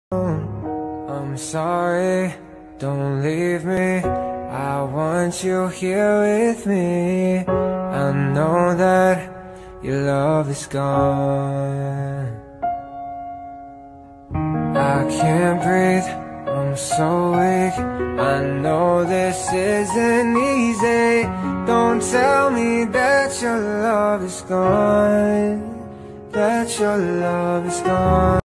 I'm sorry, don't leave me. I want you here with me. I know that your love is gone. I can't breathe, I'm so weak. I know this isn't easy. Don't tell me that your love is gone, that your love is gone.